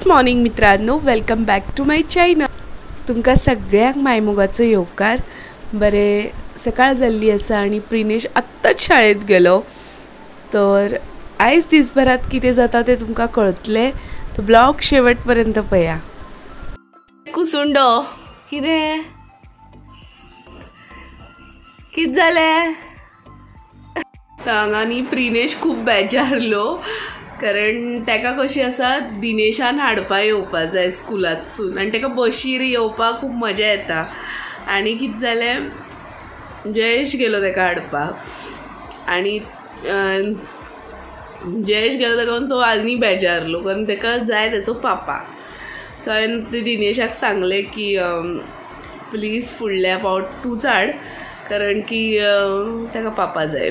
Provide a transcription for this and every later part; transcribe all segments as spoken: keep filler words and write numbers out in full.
Good morning मित्रांनो, welcome back to my channel. तुमकां सगळ्यांक मायमोगाचो येवकार। बरे सकाळ जाल्ली आसा आनी प्रिनेश आत्ताच शाळेत गेलो, तर आयज दिसभरात कितें जाता तें तुमकां कळटलें, तो ब्लॉग शेवट पर्यंत पळया। कुसुंडो कितें कित जालें? हांगा न्ही प्रिनेश खूब बेजारलो, कारण तेका कशी आसा दिनेशान हाडपा येवपा जाय स्कुलांतसून आनी तेका बशीर येवपाक खूब मजा येता। आनी कितें जालें, जयेश गेलो तेका हाडपाक आनी जयेश गेलो तेका तो आनी बेजारलो, कारण तेका जाय तेचो पापा। सो हांवें दिनेशाक सांगलें की प्लीज फुडल्या फावट तूंच हाड, कारण की तेका पापा जाय।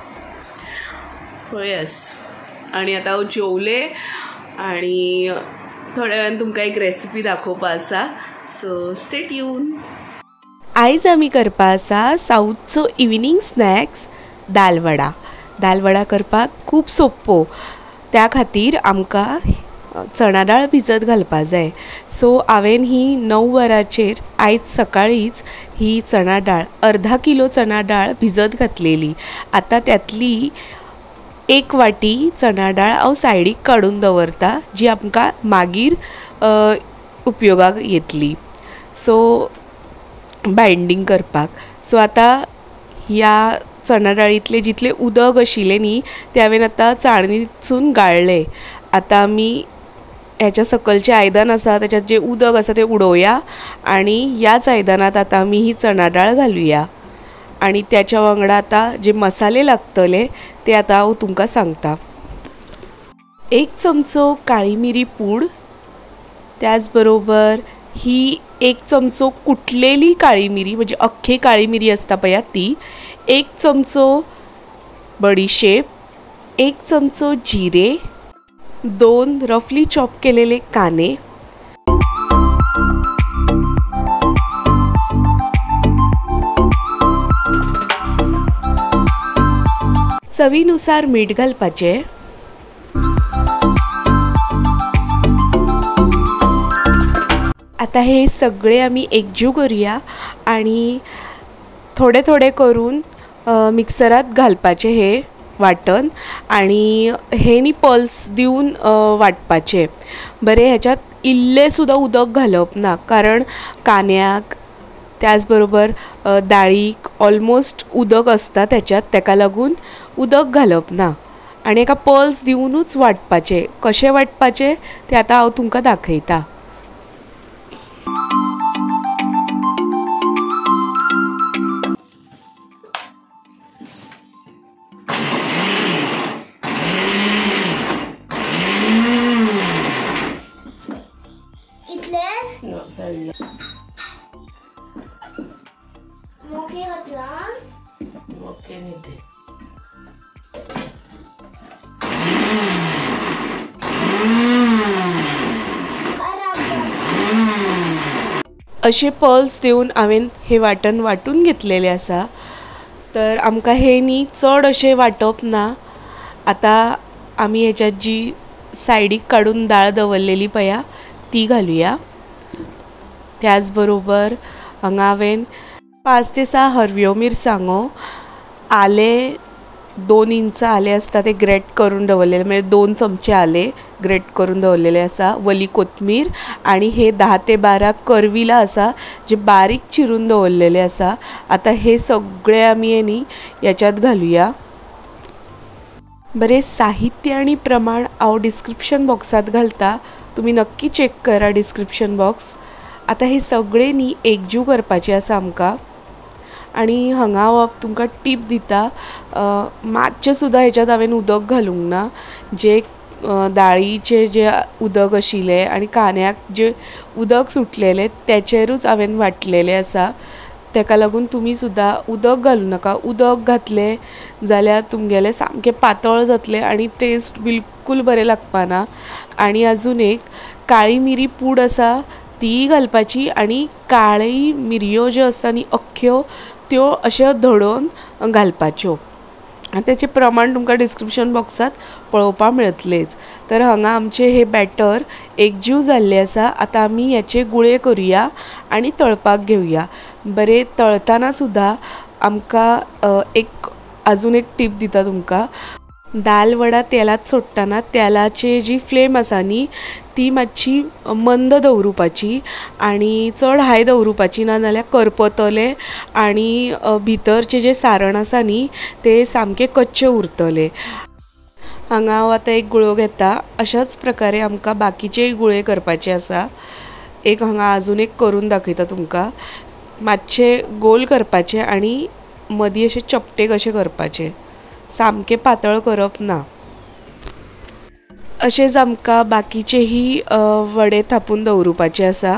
यस, आणि आता हांव जेवले आणि थोड्या वेळान तुमकां एक रेसिपी दाखोवपा आसा, सो स्टे ट्यून। आयज आमी करपा आसा साऊथचो इवनिंग स्नॅक्स दाल वडा। दाल वडा करपाक खूब सोप्पो, त्या खातीर आमकां चणा दाळ भिजत घालपा जाय। सो हांवें ही णव वरांचेर आयज सकाळीच ही चणा दाळ अर्धा किलो चणा दाळ भिजत घातलेली। आता त्यातली एक वाटी चणा दाळ हांव सायडीक काडून दवरता, जी आमकां मागीर उपयोगाक येतली, सो बायंडींग करपाक। सो आता ह्या चणा दाळीतले जितले उदक आशिल्लें न्ही तें हांवें आतां चाळणीसून गाळ्ळें। आता आमी ह्याच्या सकलचें आयदन आसा ताच्यात जें उदक आसा तें उडोवया आनी ह्याच आयदनांत आतां आमी ही चणा दाळ घालुया आनी त्याच्या वांगडा आतां जे मसाले लागतले ते आतां हांव तुमकां सांगता। एक चमचो काळी मिरी पूड, त्याच बरोबर ही एक चमचो कुटलेली काळी मिरी, म्हणजे अख्खी काळी मिरी आसता पळय ती, एक चमचो बडीशेप, एक चमचो जिरे, दोन रफली चॉप केलेले कांदे, चवीनुसार मीठ घालपाचे। आता हे सगळे आमी एकजीव करूया आणि थोडे थोडे करून मिक्सरात घालपाचे हे वाटण, आणि हे नी पल्स दिवन वाटपाचे। बरे ह्याच्यात इल्ले सुद्धा उदक घालप ना, कारण कांद्याक त्याच बरोबर दाळीक ऑलमोस्ट उदक आसता त्याच्यात, तेका लागून उदक घालप ना आनी एका पल्स दिवनूच वाटपाचे। कशें वाटपाचे ते आतां हांव तुमकां दाखयता। अशे पल्स देऊन हांवें हे वाटण वाटून घेतलेले आसा, तर आमकां हे न्ही चड अशें वाटप ना। आतां आमी हेच्यात जी सायडीक काडून दाळ दवरलेली पळया ती घालुया। त्याच बरोबर हांगा हांवें पांच ते सहा हरव्यो मिरसांगो, आले दोन इंच आले आसता ते ग्रेट करून दवरलेले, म्हणजे दोन चमचे आले ग्रेट करून दवरलेले आसा, वली कोथमीर आणि हे दहा ते बारा करविला आसा जे बारीक चिरून दवरलेले आसा। आता हे सगळे आमी हे न्ही याच्यात घालुया। बरे साहित्य आणि प्रमाण हांव डिस्क्रिप्शन बॉक्सात घालता, तुम्ही नक्की चेक करा डिस्क्रिप्शन बॉक्स। आता हे सगळे न्ही एकजीव करपाचे आसा आमकां, आणि हांगा हांव तुमकां टीप दिता, मातशें सुद्दां हेच्यात हांवें उदक घालूंक ना। जे दाळीचे जे उदक आशिल्लें आनी कांद्याक जे उदक सुटलेले त्याचेरूच हांवें वाटलेले आसा, तेका लागून तुमी सुद्दां उदक घालूं नाका। उदक घातलें जाल्यार तुमगेलें सामकें पातळ जातलें आनी टेस्ट बिलकुल बरें लागपाना। आनी आजून एक काळी मिरी पूड आसा ती घालपाची, आनी काळी मिरयो ज्यो आसता न्ही अख्ख्यो त्यो अश्यो धडोवन घालपाच्यो। त्याचे प्रमाण तुमकां डिस्क्रिप्शन बॉक्सात पळोवपाक मेळटलेच। तर हांगा आमचे हे बॅटर एकजीव जाल्ले आसा। आतां आमी ह्याचे गुळे करुया आनी तळपाक घेवया। बरे तळतना सुद्दां आमकां एक अजून एक टीप दिता तुमकां, दाल वडा तेलात सोडटना तेलाची जी फ्लेम आसा न्ही ती मातशी मंद दवरुपाची आनी चड हाय दवरुपाची ना, नाल्यार करपतले आनी भितरचे जे सारण आसा न्ही ते सामके कच्चे उरतले। हांगा हांव आतां एक गुळो घेता। अशाच प्रकारे आमकां बाकीचेय गुळे करपाचे आसा। एक हांगा अजून एक करून दाखयता तुमकां। मातशे गोल करपाचे आनी मदीं अशे चपटे कशे करपाचे, सामके पातळ करप ना। अशेंच आमकां बाकीचेही वडे थापून दवरुपाचे आसा।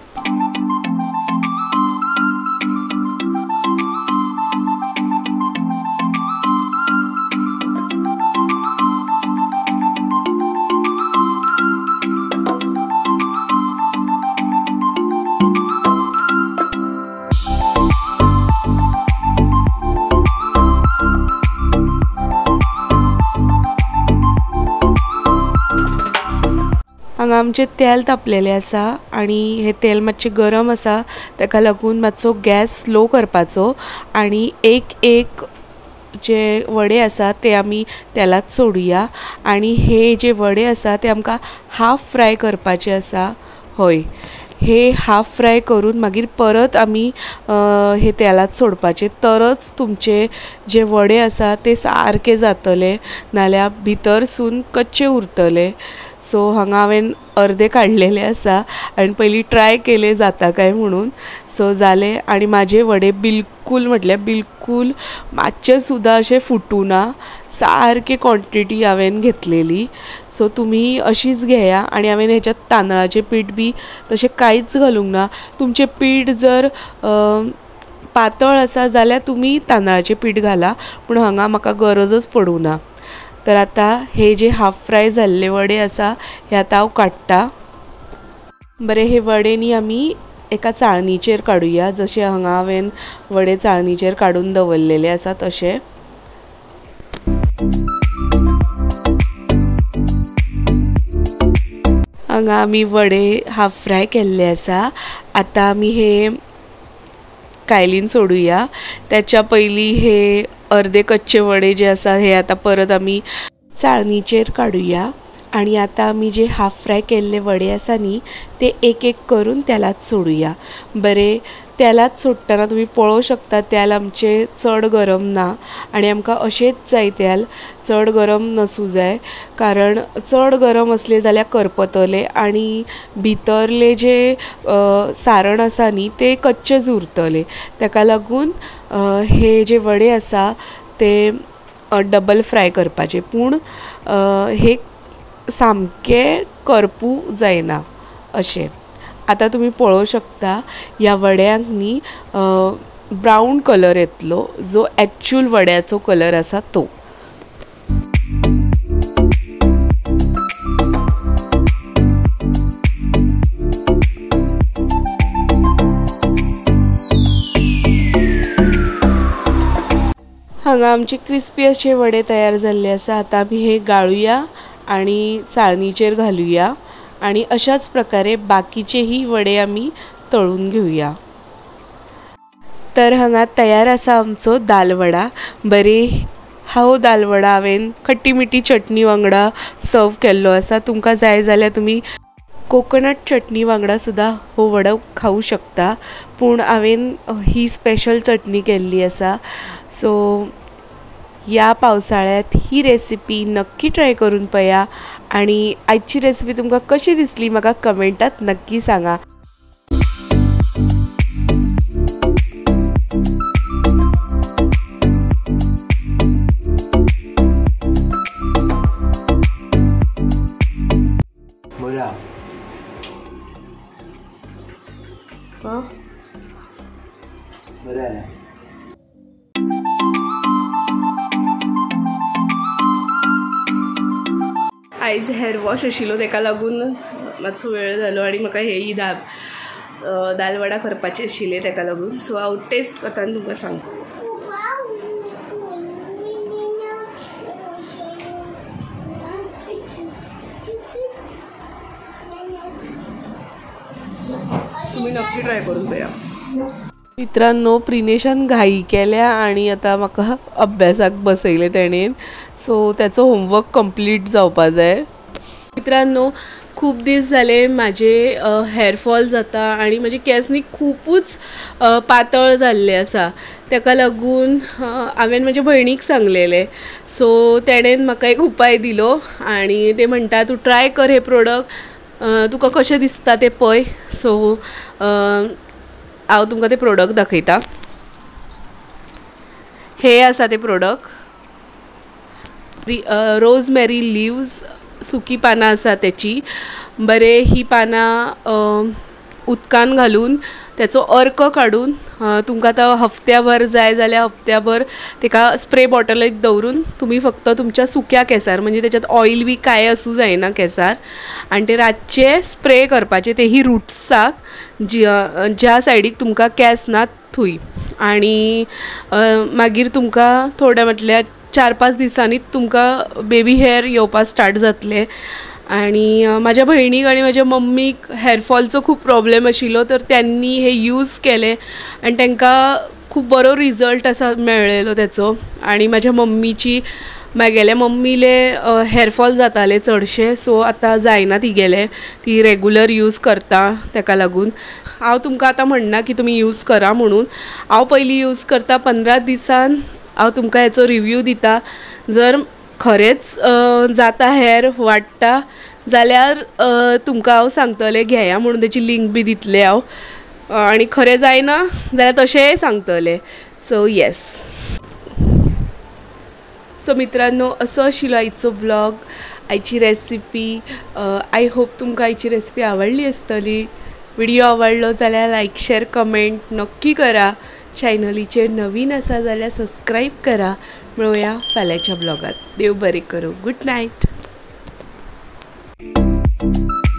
हांगा आमचे तेल तापलेले आसा आनी हे तेल मातशे गरम आसा, ताका लागून मातसो गॅस स्लो करपाचो आनी एक एक जे वडे आसा ते आमी तेलात सोडुया आनी हे जे वडे आसा ते आमकां हाफ फ्राय करपाचे आसा। हय, हे हाफ फ्राय करून मागीर परत आमी हे तेलात सोडपाचे, तरच तुमचे जे वडे आसा ते सारके जातले, नाल्यार भितरसून कच्चे उरतले। सो हांगा हांवें अर्दे काडलेले आसा आनी पयलीं ट्राय केले जाता काय म्हणून। सो जाले आनी म्हाजे वडे बिलकूल म्हटल्यार बिलकूल मातशे सुद्दां अशे फुटूना, सारके क्वॉन्टिटी हांवें घेतलेली। सो तुमी अशीच घेया आनी हांवें हेच्यात तांदळाचें पीठ बी तशें कांयच घालूंक ना। तुमचें पीठ जर पातळ आसा जाल्यार तुमी तांदळाचें पीठ घाला, पूण हांगा म्हाका गरजच पडूंक ना। तर आतां हे जे हाफ फ्राय जाल्ले वडे आसा हे आतां हांव काडटा। बरे हे वडे न्ही आमी एका चाळणीचेर काडुया, जशे हांगा हांवें वडे चाळणीचेर काडून दवरलेले आसा तशे। हांगा आमी वडे हाफ फ्राय केल्ले आसा। आतां आमी हे कायलीन सोडुया। त्याच्या पयलीं हे अर्दे कच्चे वडे जे आसा हे आतां परत आमी चाळणीचेर काडुया आनी आतां आमी जे हाफ फ्राय केल्ले वडे आसा न्ही ते एक एक करून तेलात सोडुया। बरे तेलात सोडटना तुमी पळोवंक शकता तेल आमचे चड गरम ना आनी आमकां अशेंच जाय तेल, चड गरम नसूं जाय, कारण चड गरम असले जाल्यार करपतले आनी भितरले जे सारण आसा न्ही ते कच्चेच उरतले। ताका लागून हे जे वडे आसा ते डबल फ्राय करपाचे, पूण हे सामके करपू जायना अशें। आतां तुमी पळोवंक शकता ह्या वड्यांक न्ही ब्रावन कलर येतलो, जो एक्चुअल वड्याचो कलर आसा तो। हांगा आमचे क्रिस्पी अशे वडे तयार जाल्ले आसा। आतां आमी हे गाळुया आनी चाळणीचेर घालुया आनी अशाच प्रकारे बाकीचेही वडे आमी तळून घेवया। तर हांगा तयार आसा आमचो दाल वडा। बरे हो दाल वडा हांवें खट्टी मिठी चटणी वांगडा सर्व केल्लो आसा। तुमकां जाय जाल्यार तुमी कोकोनट चटणी वांगडा सुद्दां हो वडो खावं शकता, पूण हांवें ही स्पेशल चटणी केल्ली आसा। सो या पावसाळ्यात ही रेसिपी नक्की ट्राय करून पळया आनी आजची रेसिपी तुमकां कशी दिसली म्हाका कमेंटात नक्की सांगा। बोला बरं आयज हेअर वॉश आशिल्लो ताका लागून मातसो वेळ जालो आनी म्हाका हेय दाल दाल वडा करपाचे आशिल्ले ताका लागून। सो हांव टेस्ट करता आनी तुमकां सांगता। तुम्ही नक्की ट्राय करून पळया. मित्रांनो, प्रिनेशान घाई केल्या आणि आता म्हाका अभ्यासाक बसयले तेणेन, सो त्याचो होमवर्क कंप्लीट जावपा जाय. मित्रांनो, खूप दीस जाले माझे हेअरफॉल जाता आणि माझे केस न्ही खूपच पातळ जाल्ले आसा. ताका लागून हांवें म्हज्या भयणीक सांगलेलें, सो तेणेन म्हाका एक उपाय दिलो आणि ते म्हणटा तूं ट्राय कर हे प्रोडक्ट, तुका कशें दिसता ते पळय. सो हांव तुमकां ते प्रोडक्ट दाखयता. हे आसा ते प्रोडक्ट, रोजमेरी लिव्स, सुकी पानां आसा त्याची. बरे ही पानां उदकान घालून त्याचो अर्क काडून तुमकां आतां हफ्त्याभर जाय जाल्यार हफ्त्याभर तेका स्प्रे बॉटलीत दवरून तुम्ही फक्त तुमच्या सुक्या केंसार, म्हणजे त्याच्यात ऑयल बी काय आसूं जायना केंसार, आनी ते रातचे स्प्रे करपाचे तेही रुट्साक, ज्या सायडीक तुमकां केंस नात थंय. आनी मागीर तुमकां थोडे म्हटल्यार चार पांच दिसांनीच तुमकां बेबी हेअर येवपाक स्टार्ट जातले. आणि माझ्या भयणीक आणि माझ्या मम्मीक हेअरफॉलचो खूप प्रॉब्लेम आशिल्लो, तर त्यांनी हे यूज केले आणि तांकां खूप बरो रिझल्ट असा मेळ्ळेलो त्याचो. आणि माझ्या मम्मीची मागेल्या मम्मीले हेअरफॉल जाताले चडशे, सो आतां जायना तिगेले, ती रेगुलर यूज करता. ताका लागून हांव तुमकां आतां म्हणना की तुमी यूज करा म्हणून. हांव पयलीं यूज करता, पंदरा दिसान हांव तुमकां हेचो रिव्यू दिता. जर खरेंच जाता हेअर वाडटा जाल्यार तुमकां हांव सांगतलें घेया म्हणून, तेची लिंक बी दितलें हांव. आनी खरें जायना जाल्यार तशेंय सांगतलें. So yes. सो मित्रांनो, असो आशिल्लो आयचो ब्लॉग, आयची रेसिपी. आय होप तुमकां आयची रेसिपी आवडली आसतली. व्हिडिओ आवडलो जाल्यार लायक, शेअर, कमेंट नक्की करा. चॅनलीचेर नवीन आसा जाल्यार सबस्क्राईब करा. मेळुया फाल्यांच्या ब्लॉगात. देव बरें करूं. Good night.